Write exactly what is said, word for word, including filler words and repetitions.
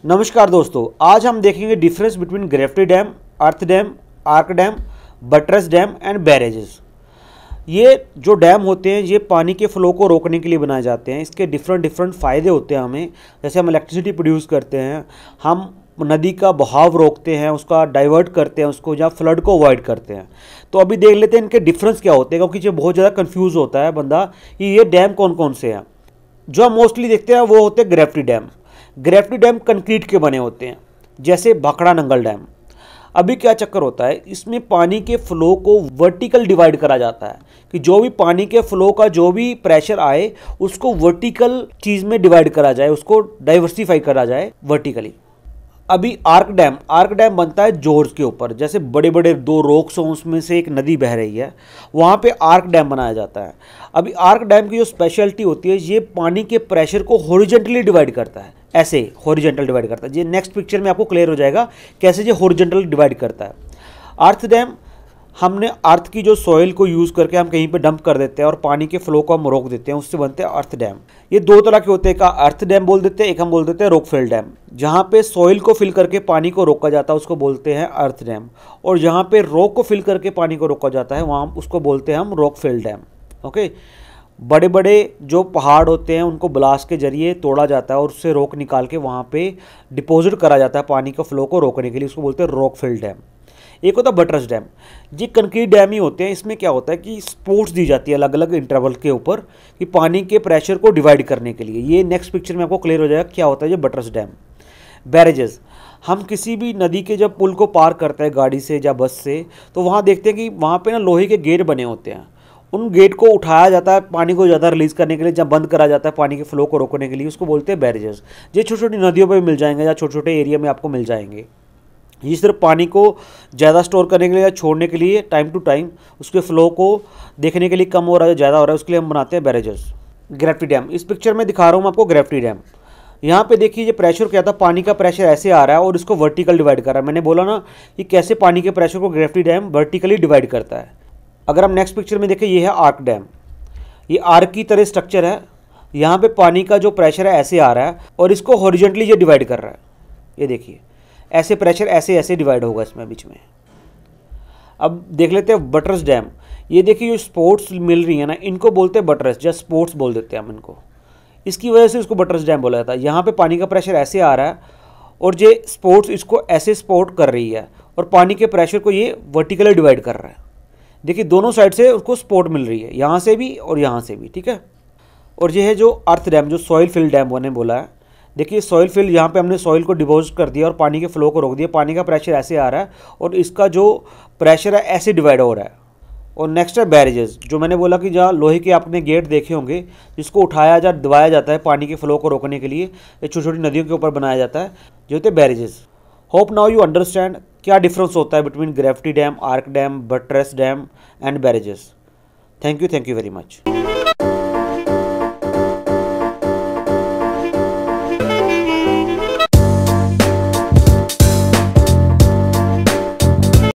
नमस्कार दोस्तों, आज हम देखेंगे difference between gravity dam, earth dam, arch dam, buttress dam and barrages. ये जो डैम होते हैं ये पानी के फ्लो को रोकने के लिए बनाए जाते हैं। इसके डिफरेंट डिफरेंट फ़ायदे होते हैं हमें। जैसे हम इलेक्ट्रिसिटी प्रोड्यूस करते हैं, हम नदी का बहाव रोकते हैं, उसका डाइवर्ट करते हैं उसको, या फ्लड को अवॉइड करते हैं। तो अभी देख लेते हैं इनके डिफरेंस क्या होते हैं, क्योंकि ये बहुत ज़्यादा कन्फ्यूज़ होता है बंदा कि ये डैम कौन कौन से हैं। जो हम मोस्टली देखते हैं वो होते हैं gravity dam. Gravity dam concrete के बने होते हैं, जैसे भाखड़ा नंगल डैम। अभी क्या चक्कर होता है, इसमें पानी के फ्लो को वर्टिकल डिवाइड करा जाता है कि जो भी पानी के फ्लो का जो भी प्रेशर आए उसको वर्टिकल चीज़ में डिवाइड करा जाए, उसको डाइवर्सिफाई करा जाए वर्टिकली। अभी आर्क डैम आर्क डैम बनता है जॉर्ज के ऊपर, जैसे बड़े बड़े दो रॉक्स हों, उसमें से एक नदी बह रही है, वहाँ पे आर्क डैम बनाया जाता है। अभी आर्क डैम की जो स्पेशलिटी होती है, ये पानी के प्रेशर को हॉरिजॉन्टली डिवाइड करता है, ऐसे हॉरिजॉन्टल डिवाइड करता है। ये नेक्स्ट पिक्चर में आपको क्लियर हो जाएगा कैसे ये हॉरिजॉन्टल डिवाइड करता है। अर्थ डैम, हमने अर्थ की जो सॉइल को यूज़ करके हम कहीं पे डंप कर देते हैं और पानी के फ्लो को हम रोक देते हैं, उससे बनते हैं अर्थ डैम। ये दो तरह के होते हैं, एक अर्थ डैम बोल देते हैं, एक हम बोल देते हैं रॉक फिल डैम। जहाँ पे सॉइल को फिल करके पानी को रोका जाता है उसको बोलते हैं अर्थ डैम, और जहाँ पे रॉक को फिल करके पानी को रोका जाता है वहाँ उसको बोलते हैं हम रॉक फिल डैम। ओके, बड़े बड़े जो पहाड़ होते हैं उनको ब्लास्ट के जरिए तोड़ा जाता है और उससे रॉक निकाल के वहाँ पे डिपॉजिट करा जाता है पानी का फ्लो को रोकने के लिए, उसको बोलते हैं रॉक फिल डैम। एक होता है बटरेस डैम। ये कंक्रीट डैम ही होते हैं। इसमें क्या होता है कि स्पोर्ट्स दी जाती है अलग अलग इंटरवल के ऊपर कि पानी के प्रेशर को डिवाइड करने के लिए। ये नेक्स्ट पिक्चर में आपको क्लियर हो जाएगा क्या होता है ये बटरेस डैम। बैरेजेस, हम किसी भी नदी के जब पुल को पार करते हैं गाड़ी से या बस से, तो वहाँ देखते हैं कि वहाँ पे ना लोहे के गेट बने होते हैं। उन गेट को उठाया जाता है पानी को ज़्यादा रिलीज़ करने के लिए, जब बंद करा जाता है पानी के फ्लो को रोकने के लिए, उसको बोलते हैं बैरेजेस। ये छोटी छोटी नदियों पर मिल जाएंगे या छोटे छोटे एरिया में आपको मिल जाएंगे। ये सिर्फ पानी को ज़्यादा स्टोर करने के लिए या छोड़ने के लिए, टाइम टू टाइम उसके फ्लो को देखने के लिए कम हो रहा है ज़्यादा हो रहा है, उसके लिए हम बनाते हैं बैरेजेस। ग्रेविटी डैम, इस पिक्चर में दिखा रहा हूँ आपको ग्रेविटी डैम। यहाँ पे देखिए ये प्रेशर क्या था, पानी का प्रेशर ऐसे आ रहा है और इसको वर्टिकल डिवाइड कर रहा है। मैंने बोला ना कि कैसे पानी के प्रेशर को ग्रेविटी डैम वर्टिकली डिवाइड करता है। अगर हम नेक्स्ट पिक्चर में देखें, ये है आर्क डैम। ये आर्क की तरह स्ट्रक्चर है। यहाँ पे पानी का जो प्रेशर है ऐसे आ रहा है और इसको हॉरिजॉन्टली ये डिवाइड कर रहा है। ये देखिए ऐसे प्रेशर ऐसे ऐसे डिवाइड होगा इसमें बीच में। अब देख लेते हैं बटरेस डैम। ये देखिए जो स्पोर्ट्स मिल रही है ना, इनको बोलते हैं बटरेस, या स्पोर्ट्स बोल देते हैं हम इनको। इसकी वजह से इसको बटरेस डैम बोला जाता है। यहाँ पे पानी का प्रेशर ऐसे आ रहा है और ये स्पोर्ट्स इसको ऐसे सपोर्ट कर रही है और पानी के प्रेशर को ये वर्टिकली डिवाइड कर रहा है। देखिए दोनों साइड से उसको सपोर्ट मिल रही है, यहाँ से भी और यहाँ से भी, ठीक है। और ये है जो अर्थ डैम, जो सॉइल फिल डैम मैंने बोला है। देखिए सॉइल फिल, यहाँ पे हमने सॉइल को डिपॉजिट कर दिया और पानी के फ्लो को रोक दिया। पानी का प्रेशर ऐसे आ रहा है और इसका जो प्रेशर है ऐसे डिवाइड हो रहा है। और नेक्स्ट है बैरेजेस, जो मैंने बोला कि जहाँ लोहे के आपने गेट देखे होंगे जिसको उठाया या दबाया जाता है पानी के फ्लो को रोकने के लिए, ये छोटी छोटी नदियों के ऊपर बनाया जाता है, जो होते हैं barrages. Hope now you understand क्या डिफरेंस होता है between gravity dam, arch dam, buttress dam and barrages. Thank you thank you very much.